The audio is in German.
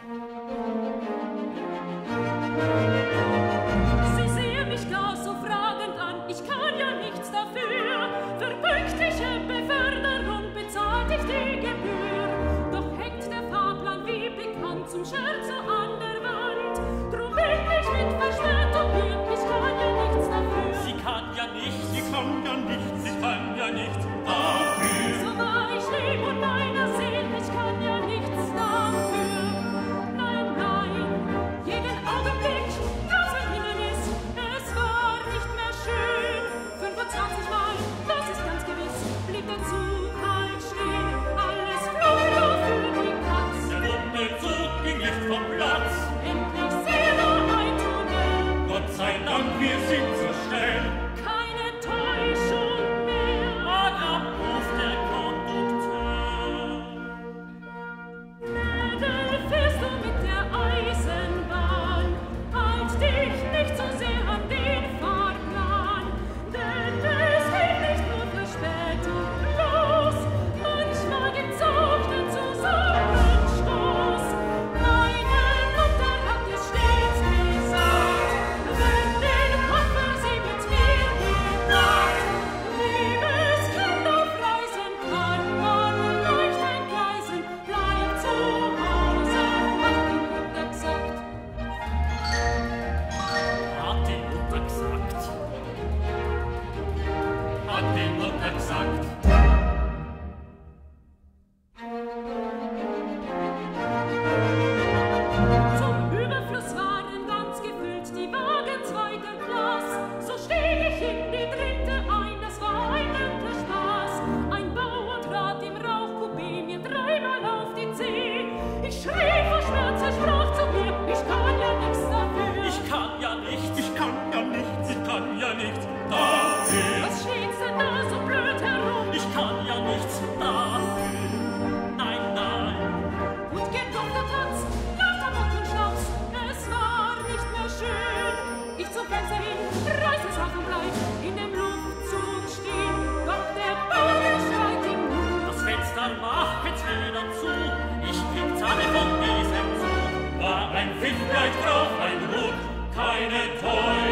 Sie sehen mich gar so fragend an, ich kann ja nichts dafür. Für pünktliche Beförderung bezahlt ich die Gebühr. Doch hängt der Fahrplan wie bekannt zum Scherz so an der Wand. Drum bin ich mit Verspätung hier, ich kann ja nichts dafür. Sie kann ja nichts, sie kann ja nichts, sie kann ja nichts dafür. So wahr ich leb und meiner Seel, ich kann ja nichts dafür. Nein, nein, jeden Augenblick, das verhindern ist, es war nicht mehr schön. 25 Mal, das ist ganz gewiss, blieb der Zug halt stehen. Alles flog nur für die Katz. Der dumme Zug ging nicht vom Platz. Endlich sehe nur ein Tunnel. Gott sei Dank, wir sind so schnell. Keine Täuschung mehr. Adam ruft der Kondukteur. Mädel, fährst du mit der Eisenbahn? Halt dich nicht so sehr an den Fahrplan, denn es geht nicht nur Verspätung los. Manchmal gibt's auch den Zusammenstoß. Meine Mutter hat es stets gesagt, wenn den Koffer sie mit mir gebracht. Liebes Kind, auf Reisen kann man leicht entgleisen. Bleib zu Hause, hat die Mutter gesagt. Hat die Mutter gesagt. Hat die Mutter gesagt. Zum Überfluss waren ganz gefüllt die Wagen zweiter Klass. So stieg ich in die dritte ein, das war ein netter Spaß. Ein Bauer trat im Rauchcoupé mir dreimal auf die Zeh. Ich schrie vor Schmerz, er sprach zu mir, ich kann ja nichts dafür. Ich kann ja nichts, ich kann ja nichts, ich kann ja nichts dafür. Was steht's denn da so blöd herum? Ich kann ja nichts dafür. Nein, nein. Und geht doch der Tanz, lauter Mund und Schnauz, es war nicht mehr schön. Ich zum Fenster hin, reiß es auf und bleib in dem Luftzug stehen. Doch der Bauer schreit ihm nur. Das Fenster macht jetzt wieder zu. Ich krieg Zahne von diesem Zug. War ein Pfiff gleich drauf, ein Ruck, keine Täuschung.